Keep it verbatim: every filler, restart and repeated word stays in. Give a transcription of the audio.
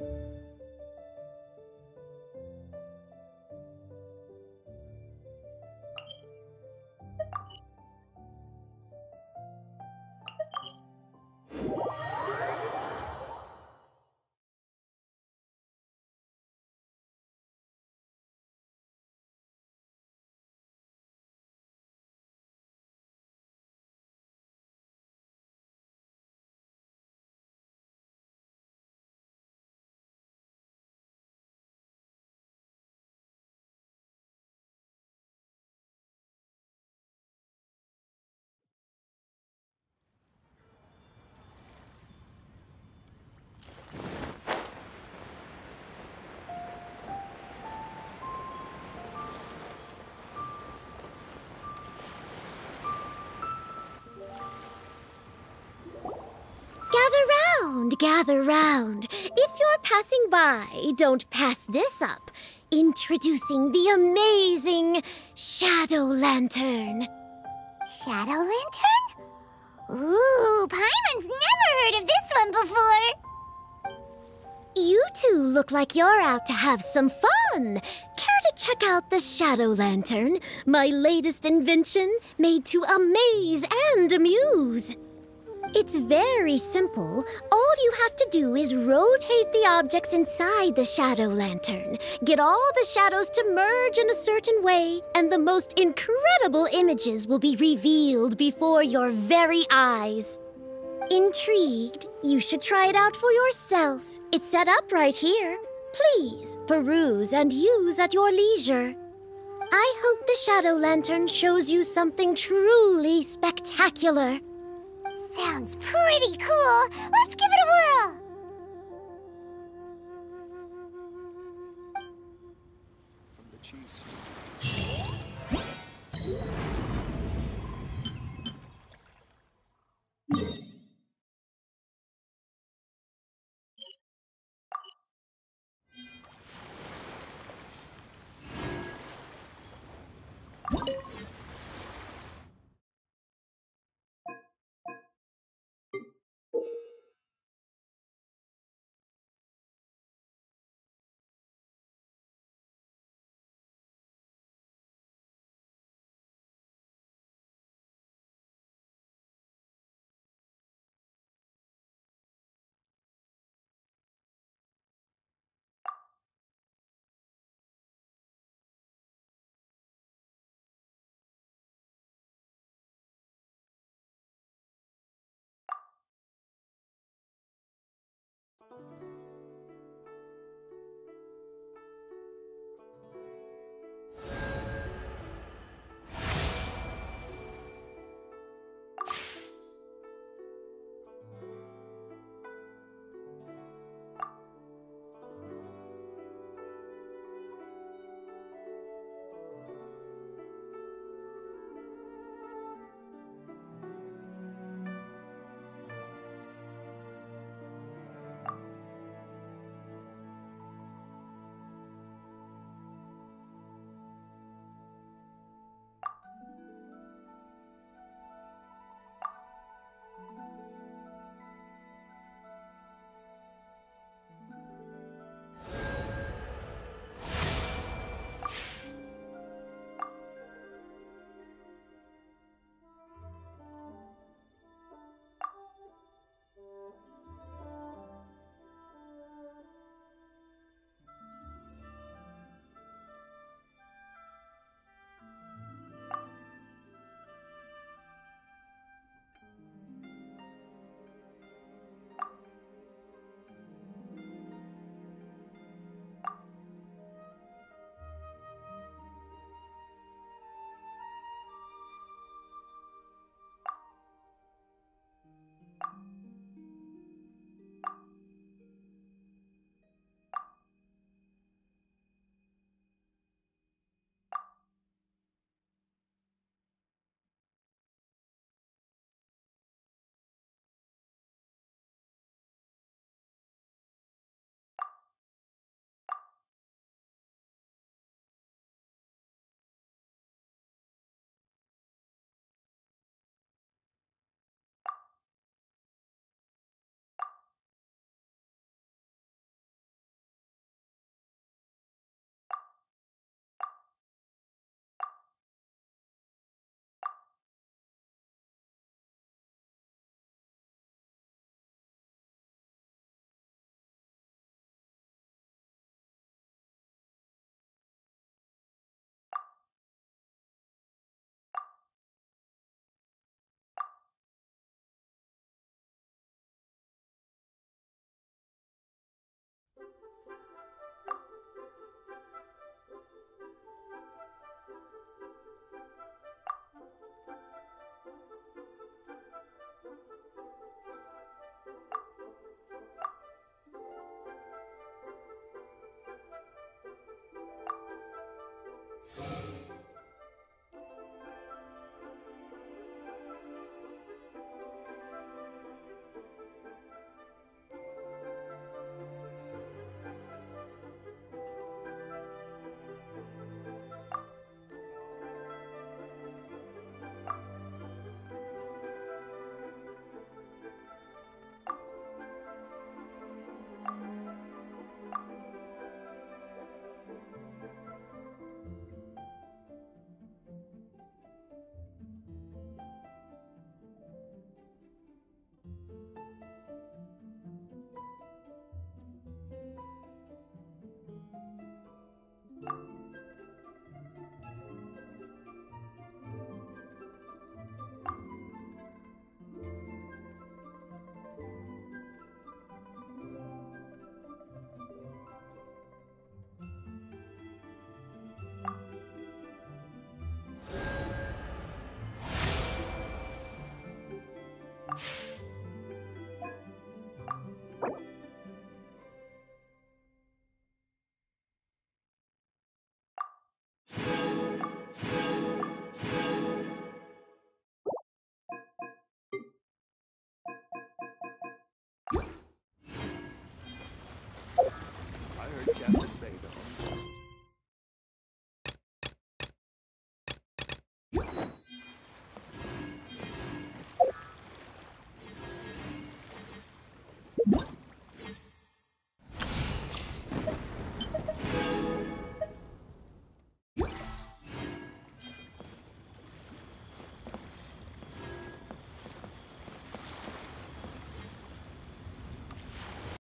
Gather round, gather round. If you're passing by, don't pass this up. Introducing the amazing Shadow Lantern. Shadow Lantern? Ooh, Paimon's never heard of this one before. You two look like you're out to have some fun. Care to check out the Shadow Lantern, my latest invention made to amaze and amuse? It's very simple. All you have to do is rotate the objects inside the Shadow Lantern, get all the shadows to merge in a certain way, and the most incredible images will be revealed before your very eyes. Intrigued? You should try it out for yourself. It's set up right here. Please peruse and use at your leisure. I hope the Shadow Lantern shows you something truly spectacular. Sounds pretty cool. Let's